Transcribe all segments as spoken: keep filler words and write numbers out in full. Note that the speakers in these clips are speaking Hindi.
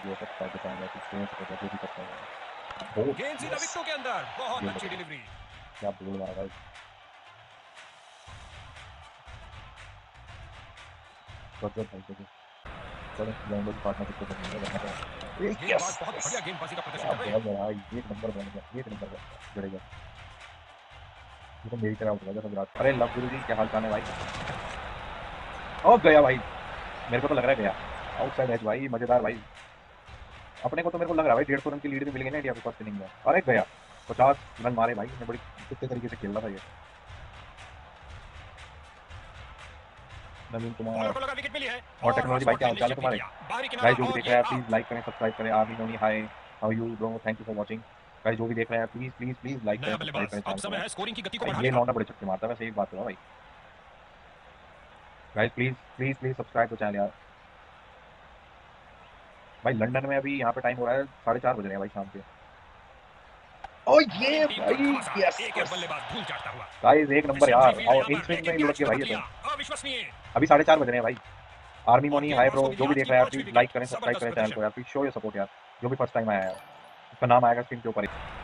वीडियो सब्सक्राइब चैनल को शेयर करो जो भी करता है। बहुत गेंद सीधा विकेटों के अंदर, बहुत अच्छी डिलीवरी। क्या बोल रहा है भाई। गजब भाई गजब। चलो ग्राउंड की पार्टनरशिप को करनी है वरना तो एक गेंदबाज बहुत बढ़िया गेंदबाजी का प्रदर्शन क्या कर रहे बॉल हैं। है भाई। एक नंबर बॉल है एक नंबर बॉल जडेजा। ये तो मेरी तरह आउट हो गया विराट। अरे लव गुरु जी क्या हाल चाल है भाई। ओ गया भाई। मेरे को तो लग रहा है गया आउटसाइड एज भाई मजेदार भाई। अपने को तो मेरे को लग रहा है भाई डेढ़ सौ रन की लीड भी मिल गई ना इंडिया को फर्स्ट इनिंग में। अरे गया पचास रन मारे भाई ने बड़ी कितने तरीके से खेल रहा था ये नवीन बॉलर कुमार। को लगा विकेट मिली है और और हॉट टेक्नोलॉजी भाई स्पॉट क्या पे हाल चाल है निक्षेप नहीं तुम्हारे। किया। बाहरी किनारा गाइस जो भी और देख ये रहे हैं प्लीज आउट। लाइक करें सब्सक्राइब करें। Army Noni hi how you bro thank you for watching. Guys जो भी देख रहे हैं प्लीज प्लीज प्लीज लाइक करें नया सब्सक्राइब बल्लेबाज, करें अब चैनल को समय यार। है स्कोरिंग की गति को भाई बढ़ाने ये का। लौंडा बड़े छक्के मारता है वैसे एक बात है भाई। Guys please please please subscribe to channel यार। भाई लंदन में अभी यहाँ पे टाइम हो रहा है साढ़े चार बज रहे हैं भाई शाम के। ओ बॉलिंग ये टीम का भाई धमासा, यस एक एक यस बल्लेबाज धूल चाटता हुआ। गाइस एक नंबर सेंचुरी यार। फील्ड है और यहाँ एक पर, स्विंग में लेकिन ही लुढ़क कैच गए को भाई रोक ये तो। दिया। अविश्वसनीय। अभी साढ़े चार बज रहे हैं भाई। आर्मी और मोनी हाय गेंदबाज ब्रो को मिली जो भी आज देख की रहे हैं यार पांचवी प्लीज लाइक विकेट। करें सब्सक्राइब जबरदस्त करें चैनल को प्रदर्शन। यार प्लीज शो योर सपोर्ट यार। जो भी फर्स्ट टाइम आया है उसका नाम आएगा स्क्रीन के ऊपर।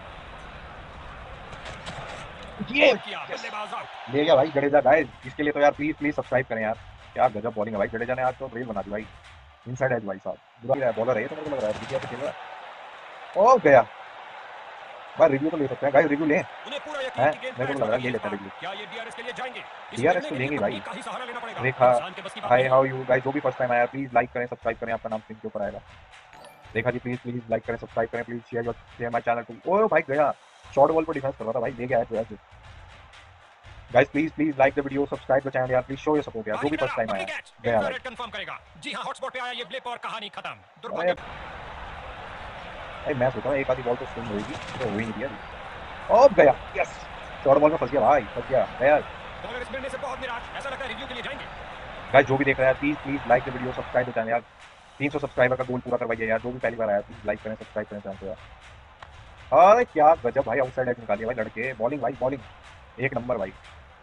ये बॉल किया, यस बल्लेबाज आउट। ले गया भाई जडेजा। गाइस इसके लिए तो यार प्लीज प्लीज सब्सक्राइब करें यार। क्या गजब बॉलिंग है भाई जडेजा ने आज तो रेल बना दी भाई। इनसाइड एज भाई साहब बुरा बॉलर है ये तो मेरे को लग रहा है इंडिया पे खेल रहा है। ओ गया भाई रिव्यू तो ले सकते हैं गाइस रिव्यू लें। उन्हें पूरा यकीन हैं कि गेंद मेरे को पैच तो लग पर रहा है लगी ले है इस लेते हैं बार। रिव्यू। क्या ये डीआरएस के लिए जाएंगे? इसे डीआरएस देखने तो के लिए लेंगे ही भाई। तकनीक का ही सहारा लेना पड़ेगा। रेखा इंसान के बस की बात हाय नहीं। हाउ यू गाइस जो भी फर्स्ट टाइम आया प्लीज लाइक करें सब्सक्राइब करें आपका नाम स्क्रीन के ऊपर आएगा। Rekha ji please please like करें सब्सक्राइब करें please share your share my channel to. ओ भाई गया शॉर्ट बॉल पर डिफेंस कर रहा था भाई ले गया है। Guys please please like the video subscribe the channel यार प्लीज शो योर सपोर्ट यार जो बाहरी भी किनारा, फर्स्ट टाइम पकड़ी आया कैच। गया भाई। इंफ्रारेड कंफर्म करेगा। जी हां, हॉटस्पॉट पे आया ये ब्लिप और कहानी खत्म। अरे दुर्भाग्य। भाई मैं सोचा एक आधी बॉल तो स्विंग होगी तो हो ही नहीं दिया। ओ गया यस शॉर्ट बॉल में फंस गया भाई फंस गया गया। बॉलर इस मिलने से बहुत निराश, ऐसा लगता है रिव्यू के लिए जाएंगे। गाइस जो भी देख रहा है please please like the video subscribe the channel यार। तीन सौ सब्सक्राइबर का गोल पूरा करवाइए यार जो भी पहली बार आया प्लीज लाइक करें सब्सक्राइब करें चैनल को यार। अरे क्या गजब भाई आउटसाइड एज निकालिए भाई लड़के। बॉलिंग भाई बॉलिंग एक नंबर भाई।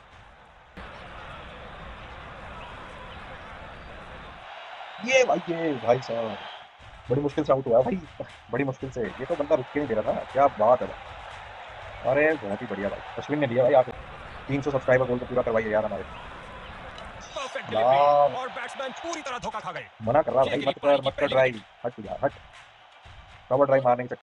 ये भाई ये भाई साहब बड़ी मुश्किल से आउट हुआ है भाई बड़ी मुश्किल से। ये तो बंदा रुक के नहीं दे रहा था क्या बात है भाई। अरे बहुत ही बढ़िया भाई अश्विन ने दिया भाई आके। तीन सौ सब्सक्राइबर गोल तो पूरा करवाइए यार हमारे परफेक्ट डिलीवरी यार। और बैट्समैन पूरी तरह धोखा खा गए। मना कर रहा ये भाई गिरी मत पारी कर की मत कर पहली ड्राइव विकेट। हट यार हट। कवर ड्राइव मारने की